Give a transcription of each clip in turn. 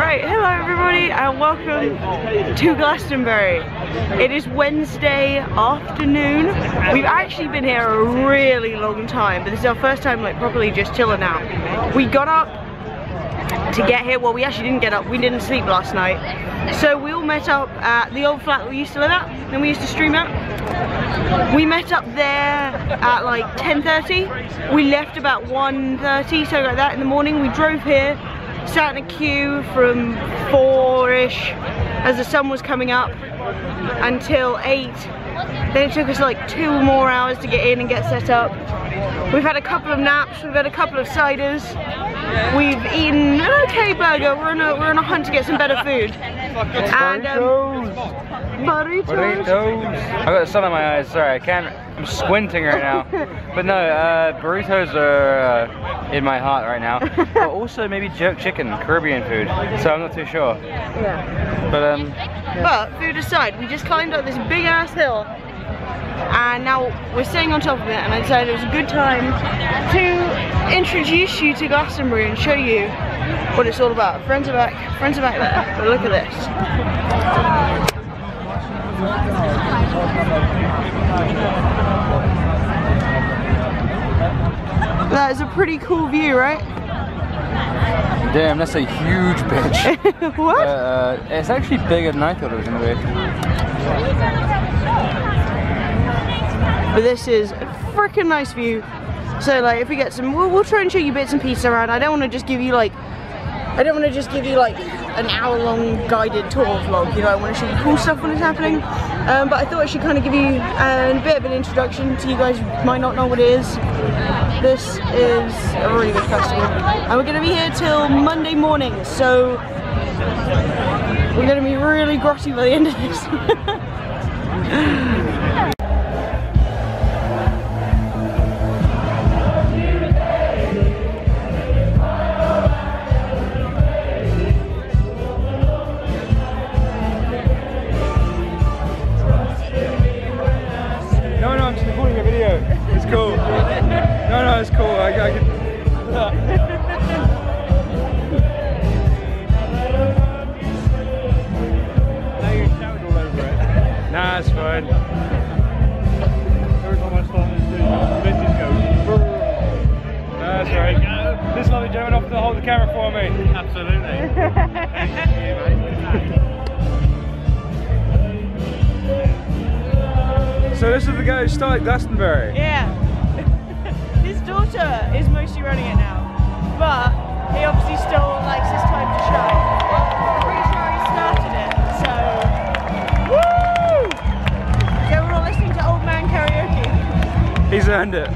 Right, hello everybody and welcome to Glastonbury. It is Wednesday afternoon. We've actually been here a really long time, but this is our first time like properly just chilling out. We got up to get here, well we actually didn't get up, we didn't sleep last night. So we all met up at the old flat that we used to live at, and we used to stream at. We met up there at like 10:30. We left about 1:30, so like that in the morning. We drove here, sat in a queue from 4-ish as the sun was coming up until 8. Then it took us like 2 more hours to get in and get set up. We've had a couple of naps, we've had a couple of ciders. We've eaten an okay burger. We're on a hunt to get some better food. And burritos. I've got the sun in my eyes, sorry, I'm squinting right now. But no, burritos are in my heart right now. But also maybe jerk chicken, Caribbean food. So I'm not too sure. Yeah. But food aside, we just climbed up this big ass hill. And now we're sitting on top of it, and I decided it was a good time to introduce you to Glastonbury and show you what it's all about. Friends are back there, but look at this. That is a pretty cool view, right? damn, that's a huge bitch. What? It's actually bigger than I thought it was going to be. But this is a freaking nice view. So like if we get some, we'll try and show you bits and pieces around. I don't want to just give you like an hour-long guided tour vlog, you know. I want to show you cool stuff when it's happening. But I thought I should kind of give you a bit of an introduction to you guys who might not know what it is. This is a really good festival. And we're going to be here till Monday morning, so we're going to be really grotty by the end of this. Cool. No, it's cool. I can. Now you're shouting all over it. Nah, it's fine. Every time I start this, the bitches go. That's right. This lovely gentleman offered to hold the camera for me. Absolutely. So this is the guy who started Glastonbury. Yeah. His daughter is mostly running it now, but he obviously still likes his time to shine. I'm pretty sure he started it, so woo! Yeah, we're all listening to old man karaoke. He's earned it.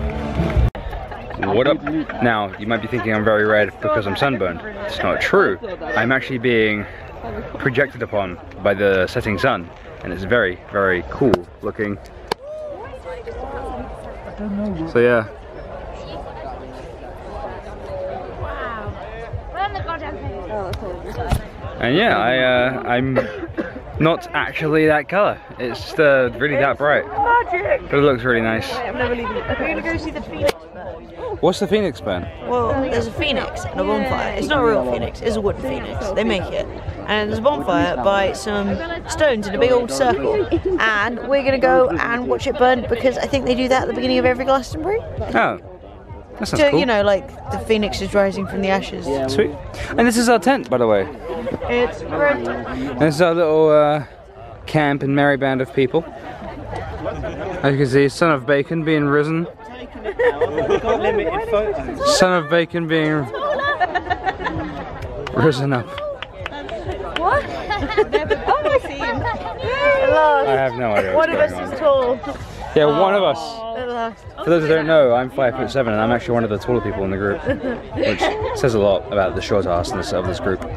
What up? Now, you might be thinking I'm very red because I'm sunburned. It's not true. I'm actually being projected upon by the setting sun. And it's very, very cool looking. So yeah. And yeah, I'm not actually that colour. It's just really that bright. But it looks really nice. I'm never leaving it. We're gonna go see the Phoenix burn. What's the Phoenix burn? Well, there's a phoenix and a bonfire. It's not a real phoenix, it's a wooden phoenix. They make it. And there's a bonfire by some stones in a big old circle. And we're gonna go and watch it burn because I think they do that at the beginning of every Glastonbury. Oh. That sounds cool. You know, like the phoenix is rising from the ashes. Sweet. And this is our tent, by the way. It's red. And this is our little camp and merry band of people. As you can see, son of bacon being risen. Son of bacon being risen up. What? Oh, I see him. I have no idea what's going on. One of us is tall. Yeah, one of us. At last. For those who don't know, I'm 5'7" and I'm actually one of the taller people in the group, which says a lot about the short arseness of this group.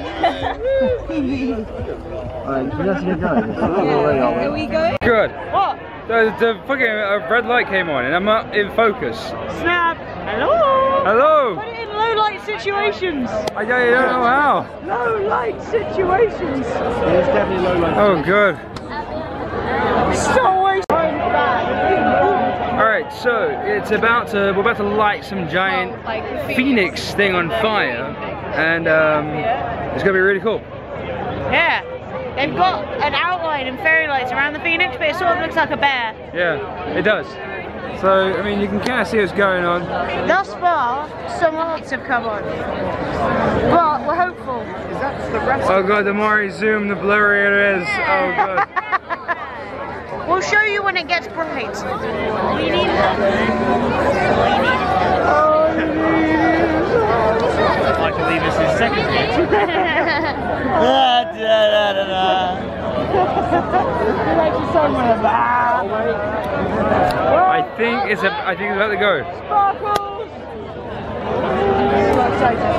Here we go. Good. What? The fucking red light came on and I'm not in focus. Snap. Hello. Hello. Put it in low light situations. I don't know how. Low light situations. It's definitely low light. Oh, good. So wasted. Alright, so it's we're about to light some giant phoenix thing on fire. and it's gonna be really cool. Yeah, they've got an outline and fairy lights around the Phoenix, but it sort of looks like a bear. Yeah, it does. So, I mean, you can kind of see what's going on. Thus far, some lights have come on, but we're hopeful. Oh god, the more I zoom, the blurrier it is. Oh god. We'll show you when it gets bright. I can leave this in second. I think it's about to go. Sparkles! So excited.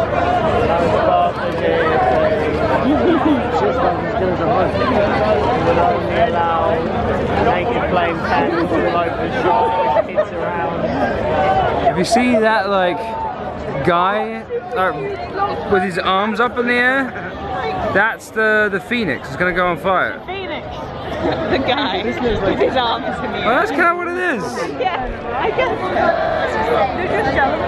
Naked flame candles all over the shop with kids around. If you see that like guy with his arms up in the air, that's the Phoenix. It's gonna go on fire. Phoenix! The guy with his arms in the air. Well, that's kind of what it is. Yeah, I guess. They're just showing.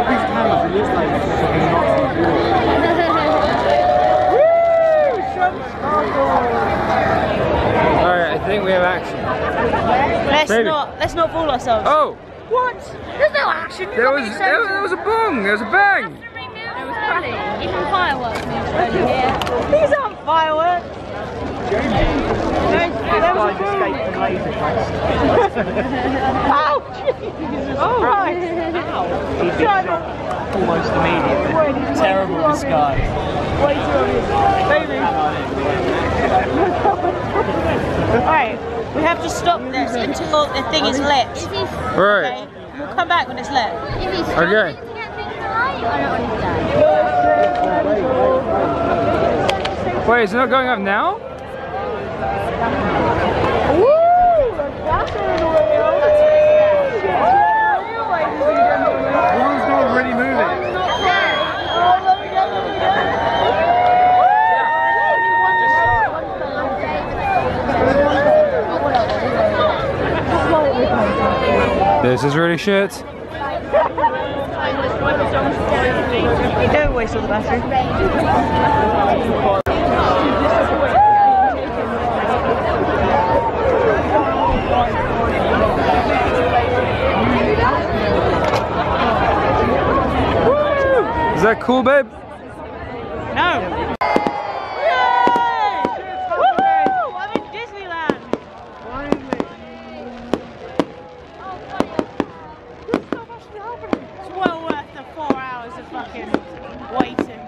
Alright, I think we have action. Let's not fool ourselves. Oh! What? There's no action. There was a bong, there was a bang! It was funny. Even fireworks moved over here. These aren't fireworks. There was a boom. Ow! Jesus Christ! He did shot almost immediately. Terrible disguise. Way too obvious. Baby. Alright, we have to stop this until the thing is lit. Right. Okay? We'll come back when it's lit. If he's Okay. struggling to get things right, I don't understand. Wait, is it not going up now? One's not really moving. This is really shit. Don't waste all the battery. Is that cool, babe? No. Yay! Woohoo! I'm in Disneyland. It's well worth the 4 hours of fucking waiting.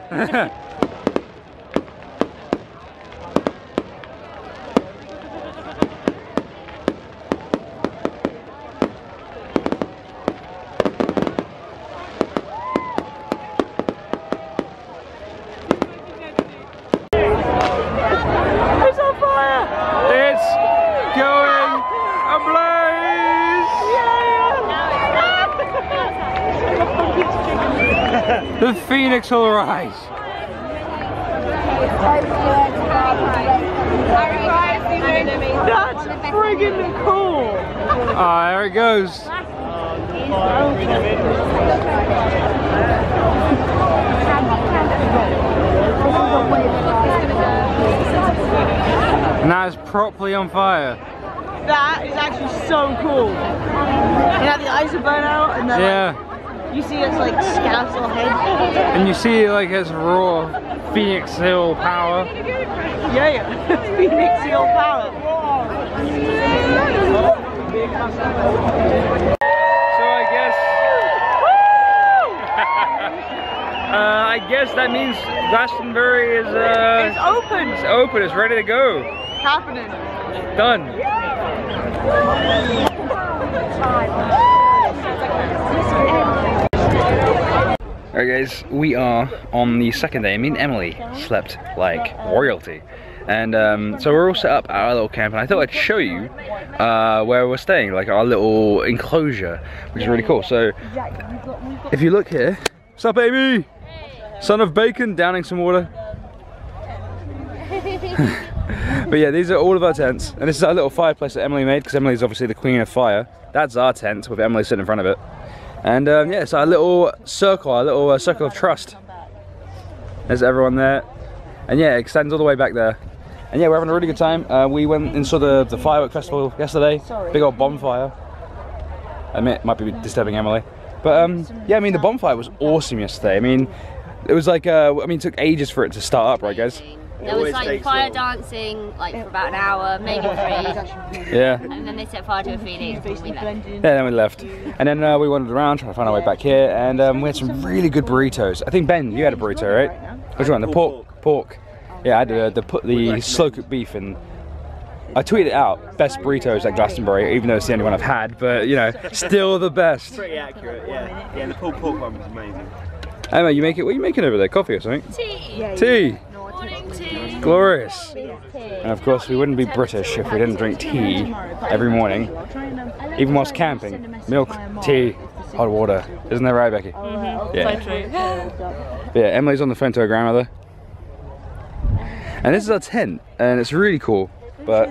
It's on fire! It's going ablaze! The Phoenix will rise. That's friggin' cool! Ah, there it goes. Now it's properly on fire. That is actually so cool. You know, the eyes are burnt out and then Yeah. you see its like skeletal head. And you see like its raw Phoenix Hill power. Yeah, Phoenix Hill power. So I guess that means Glastonbury is It's open. It's open, it's ready to go. It's happening. Done. Alright guys, we are on the second day. Me and Emily slept like royalty. And so we're all set up at our little camp, and I thought I'd show you where we're staying, like our little enclosure, which is really cool. So if you look here, what's up baby? Son of bacon, downing some water. But yeah, these are all of our tents, and this is our little fireplace that Emily made, because Emily's obviously the queen of fire. That's our tent, with Emily sitting in front of it. And yeah, it's our little circle, our little circle of trust. There's everyone there. And yeah, it extends all the way back there. And yeah, we're having a really good time. We went and saw the firework festival yesterday. Big old bonfire. I admit it might be disturbing Emily. But yeah, I mean the bonfire was awesome yesterday. I mean, it was like, I mean it took ages for it to start up, right guys? There was like fire dancing like for about an hour, maybe 3. Yeah. And then they set fire to a Phoenix and we left. Yeah, then we left. And then we wandered around trying to find our way back here, and we had some really good burritos. I think Ben, you had a burrito, right? Which one? The pork. Yeah, I had the slow cooked beef, and I tweeted it out, best burritos at Glastonbury, even though it's the only one I've had, but you know, still the best. Pretty accurate, yeah. Yeah, the pulled pork one was amazing. Emma, what are you making over there? Coffee or something? Tea. Tea. Morning tea. Glorious. And of course, we wouldn't be British if we didn't drink tea every morning, even whilst camping. Milk, tea, hot water. Isn't that right, Becky? Yeah. So true. Yeah, Emily's on the phone to her grandmother. And this is our tent, and it's really cool, but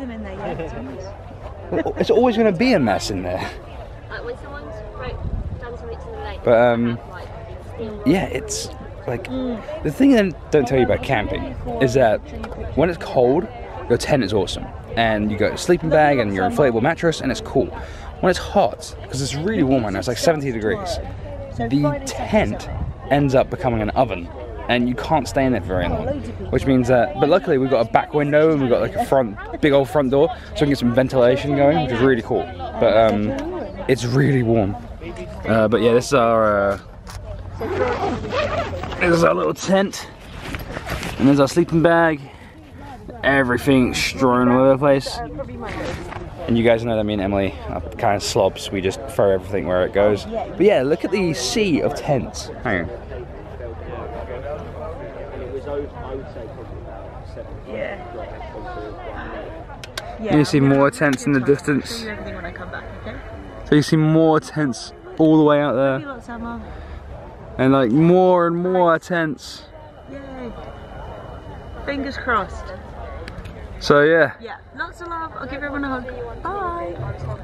it's always going to be a mess in there. Like when someone's done something to the lake. But yeah, it's like the thing they don't tell you about camping is that when it's cold, your tent is awesome, and you got a sleeping bag and your inflatable mattress, and it's cool. When it's hot, because it's really warm right now, it's like 70 degrees, the tent ends up becoming an oven. And you can't stay in it very long, which means that, but luckily we've got a back window and we've got like a big old front door, so we can get some ventilation going, which is really cool. But it's really warm. But yeah, this is our little tent, and there's our sleeping bag. Everything strewn all over the place. And you guys know that me and Emily are kind of slobs. We just throw everything where it goes. But yeah, look at the sea of tents. Hang on. Yeah. You see more tents in the distance. So you see more tents all the way out there. And like more and more tents. Yay. Fingers crossed. So yeah. Yeah, lots of love. I'll give everyone a hug. Bye.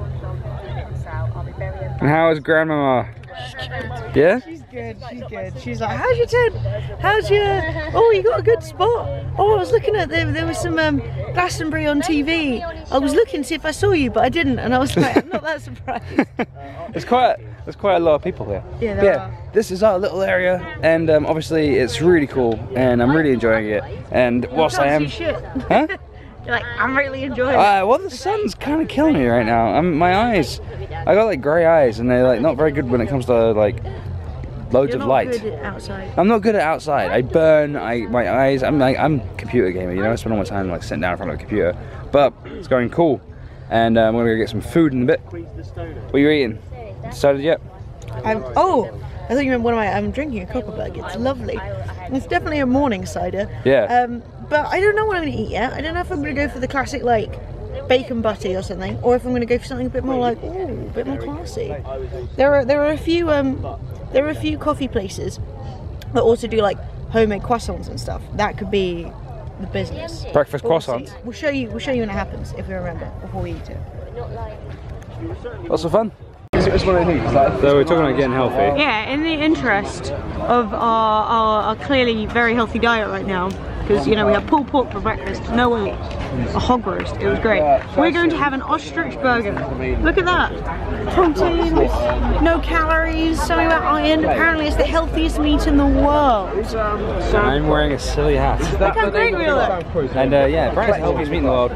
And how is Grandmama? Yeah? She's good. She's like, how's your tent? How's your... Oh, you got a good spot. Oh, I was looking at there was some Glastonbury on TV. I was looking to see if I saw you, but I didn't, and I was like, I'm not that surprised. There's quite a lot of people here. Yeah, there are. This is our little area, and obviously it's really cool, and I'm really enjoying it. And whilst I am... Huh? You're like, I'm really enjoying it. Well, the sun's kind of killing me right now. My eyes, I got like grey eyes, and they're like not very good when it comes to like loads of light. You're not good at outside. I'm not good at outside. I burn. My eyes. I'm a computer gamer. You know, I spend all my time like sitting down in front of a computer. But it's going cool, and we're gonna go get some food in a bit. What are you eating? Decided yet? I thought you meant I'm drinking a Copperberg. It's lovely. It's definitely a morning cider. Yeah. But I don't know what I'm going to eat yet. I don't know if I'm going to go for the classic like bacon butty or something, or if I'm going to go for something a bit more like, ooh, a bit more classy. There are a few coffee places that also do like homemade croissants and stuff. That could be the business. Breakfast croissants. We'll show you when it happens, if we remember, before we eat it. Lots of fun. So we're talking about getting healthy. Yeah, in the interest of our clearly very healthy diet right now, because you know we had pulled pork for breakfast, no wait, a hog roast, it was great. We're going to have an ostrich burger. Look at that. Protein, no calories, something about iron. Apparently it's the healthiest meat in the world. I'm wearing a silly hat. Look how great we look. And yeah, apparently it's the healthiest meat in the world.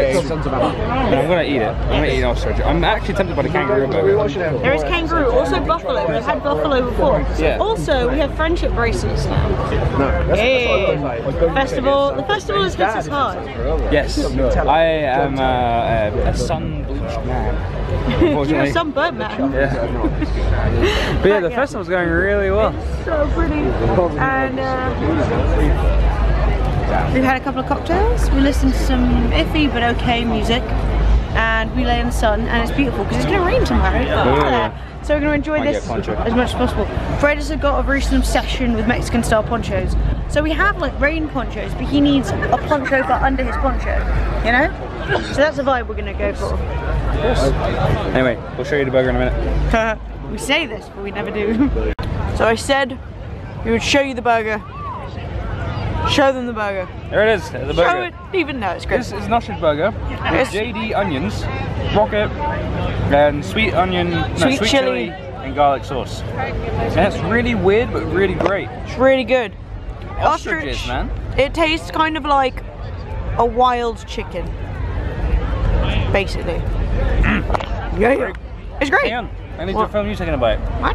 And I'm gonna eat it. I'm gonna eat an ostrich. I'm actually tempted by the kangaroo burger. There is kangaroo, also buffalo. We've had buffalo before. Yeah. Also, we have friendship bracelets now. Hey. The festival has hit us hard. Yes, I am a sun-bleached man. Unfortunately. You're a sunburnt man. Yeah. But yeah, the festival's going really well. So pretty. And we've had a couple of cocktails. We listened to some iffy but okay music. And we lay in the sun, and it's beautiful because it's going to rain tomorrow. So we're going to enjoy this as much as possible. Fred has got a recent obsession with Mexican style ponchos. So we have like rain ponchos, but he needs a poncho for under his poncho, you know? So that's the vibe we're going to go for. Anyway, we'll show you the burger in a minute. We say this, but we never do. So I said we would show you the burger. Show them the burger. There it is, the burger. Show it, even though it's great. This is Nosh's burger with JD onions, rocket, and sweet onion, sweet chili, and garlic sauce. And it's really weird, but really great. It's really good. Ostriches, man. It tastes kind of like a wild chicken, basically. Yeah. It's great. Hang on, I need to film you taking a bite. What?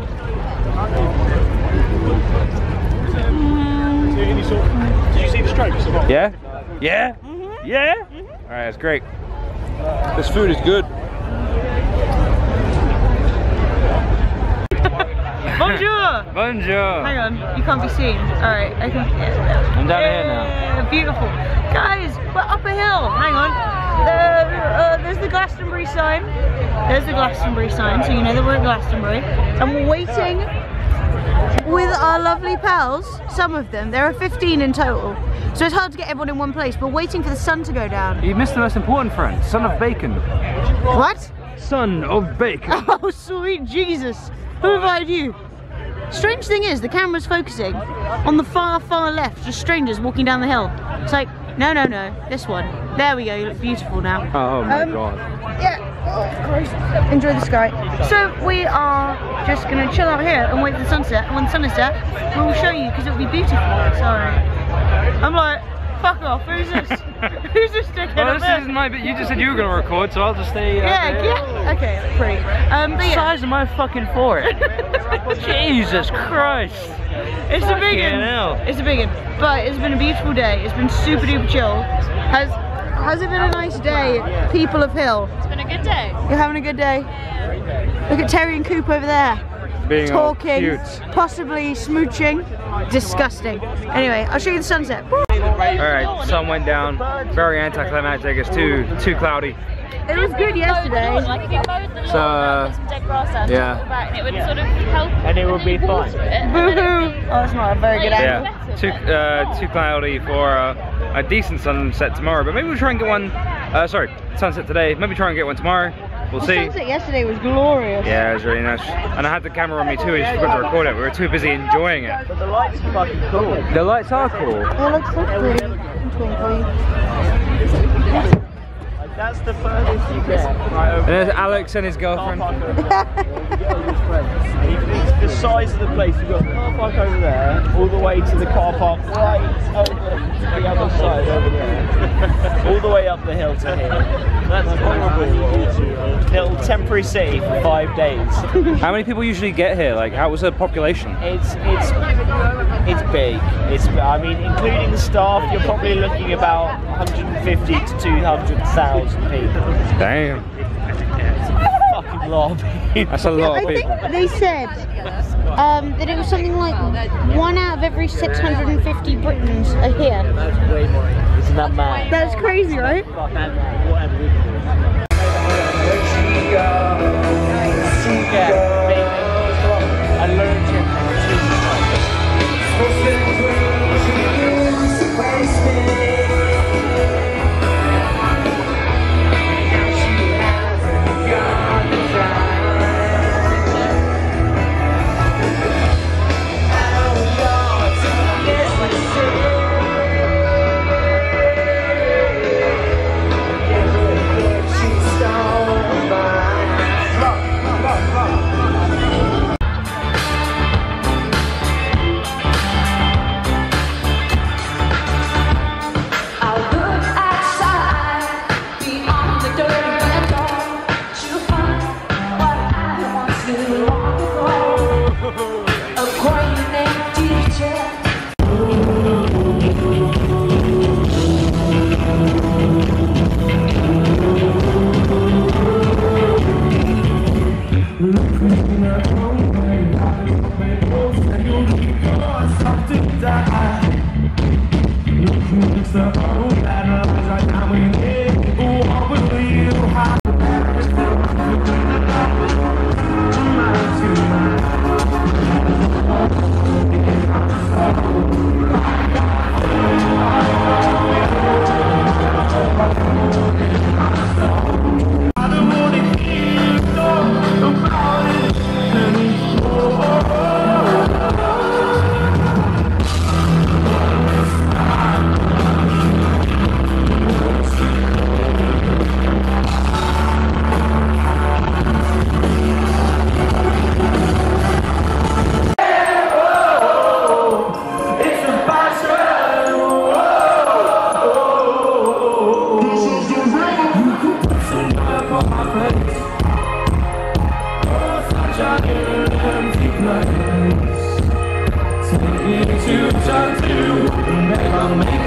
Did you see the stripes? Yeah? Yeah? Yeah? Alright, it's great. This food is good. Bonjour! Bonjour! Hang on, you can't be seen. Alright, I can. I'm down here now. Beautiful. Guys, we're up a hill. Hang on. There's the Glastonbury sign. There's the Glastonbury sign, so you know that we're at Glastonbury. And we're waiting with our lovely pals, some of them. There are 15 in total. So it's hard to get everyone in one place, but waiting for the sun to go down. You missed the most important friend, son of bacon. What? Son of bacon. Oh, sweet Jesus. Who invited you? Strange thing is, the camera's focusing on the far, far left, just strangers walking down the hill. It's like, no, no, no, this one. There we go, you look beautiful now. Oh my god. Yeah, oh, Christ. Enjoy the sky. So we are just gonna chill out here and wait for the sunset, and when the sun is set, we'll show you, because it'll be beautiful. Sorry. I'm like, fuck off, who's this? Who's this dickhead? Well, this is my bit. You just said you were going to record, so I'll just stay. Yeah. Okay, that's pretty. But yeah. Size of my fucking forehead. Jesus Christ. It's a big one. It's a big one. But it's been a beautiful day. It's been super duper chill. Has it been a nice day, people of Hill? It's been a good day. You're having a good day? Look at Terry and Coop over there. Being talking, possibly smooching. Disgusting. Anyway, I'll show you the sunset. Alright, sun went down. Very anticlimactic. It's too cloudy. It was good yesterday. So, yeah. And it would sort of help. And it would be fun. Boo-hoo. Oh, that's not a very good angle. Yeah, too cloudy for a decent sunset tomorrow. But maybe we'll try and get one, sunset today. Maybe try and get one tomorrow. We'll see. The sunset yesterday was glorious. Yeah, it was really nice. And I had the camera on me too, I just forgot to record it. We were too busy enjoying it. But the lights are fucking cool. The lights are cool. They look so pretty and twinkly. That's the furthest you get. Right over And there's Alex and his girlfriend. The size of the place, you've got the car park over there, all the way to the car park right over the other side over there. All the way up the hill to here. That's horrible. Little temporary city for 5 days. How many people usually get here? Like, how was the population? It's big. I mean, including the staff, you're probably looking about 150 to 200,000 people. Damn. It's a fucking lot of people. That's a lot of I people. think they said that it was something like 1 out of every 650 Britons are here. That's way more. Isn't that mad? That's crazy, right?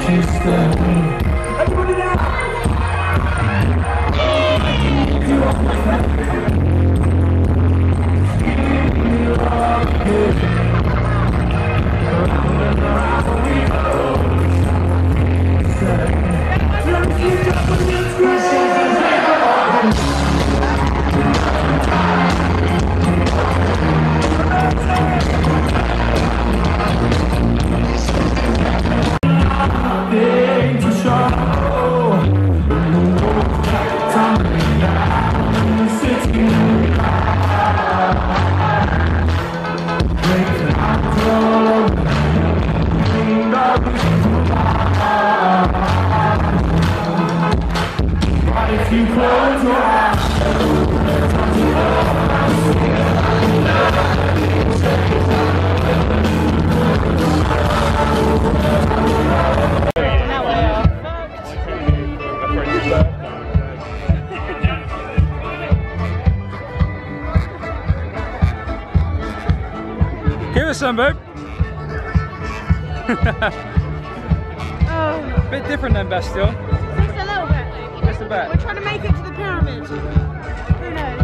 Give us some, babe. Bit different than Bastille. Just a little bit. Just a bit. We're trying to make it to the pyramid. Who knows?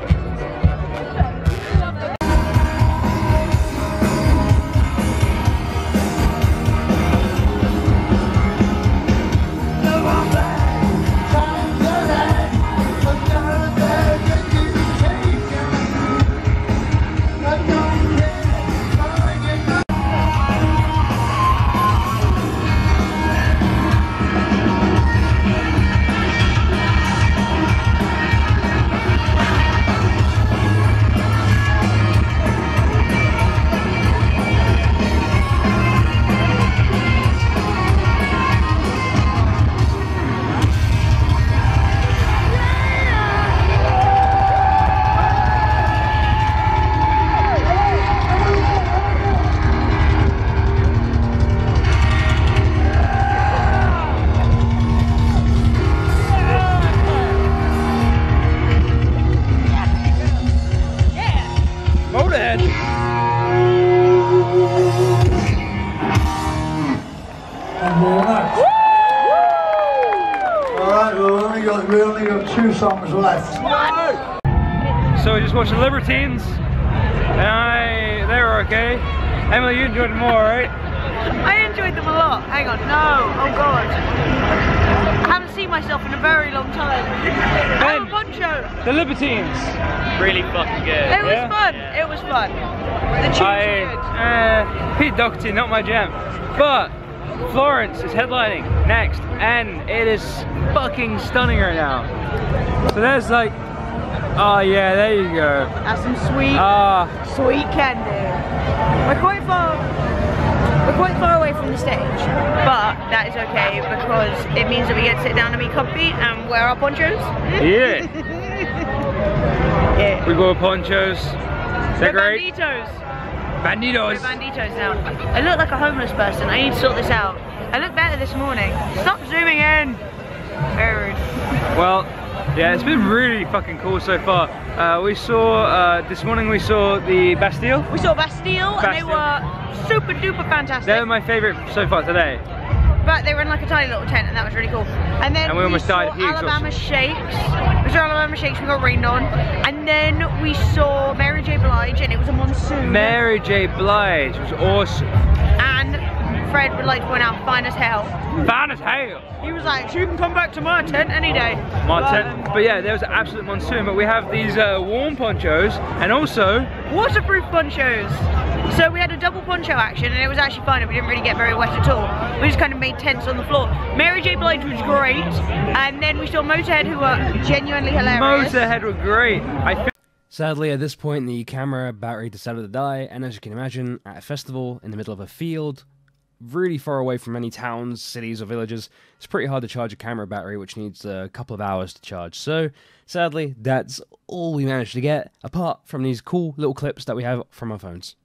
We only got 2 songs left. So we just watched the Libertines, and they were okay. Emily, you enjoyed them more, right? I enjoyed them a lot. Hang on, no, oh god. I haven't seen myself in a very long time. I'm a poncho. The Libertines. Really fucking good. It was fun. It was fun. The tunes were good. Pete Doherty, not my jam. But Florence is headlining next, and it is fucking stunning right now. So there's like, oh yeah, there you go. That's some sweet, sweet candy. We're quite far away from the stage, but that is okay because it means that we get to sit down and be comfy and wear our ponchos. Yeah. Yeah. We got ponchos. They're great. Banditos. Banditos. We're banditos now. I look like a homeless person. I need to sort this out. I look better this morning. Stop zooming in. Very rude. Well, yeah, it's been really fucking cool so far. We saw, this morning we saw the Bastille. We saw Bastille. And they were super duper fantastic. They were my favourite so far today. But they were in like a tiny little tent and that was really cool. And then we almost died saw of heat Alabama Shakes. We saw Alabama Shakes, we got rained on. And then we saw Mary J. Blige and it was a monsoon. Mary J. Blige was awesome. And Fred would like to point out, fine as hell. Fine as hell. He was like, you can come back to my tent any day. My tent. But yeah, there was an absolute monsoon. But we have these warm ponchos and also waterproof ponchos. So we had a double poncho action and it was actually fun and we didn't really get very wet at all. We just kind of made tents on the floor. Mary J. Blige was great. And then we saw Motorhead who were genuinely hilarious. Motorhead were great. Sadly, at this point, the camera battery decided to die, and as you can imagine, at a festival in the middle of a field, really far away from any towns, cities, or villages, it's pretty hard to charge a camera battery, which needs a couple of hours to charge. So, sadly, that's all we managed to get, apart from these cool little clips that we have from our phones.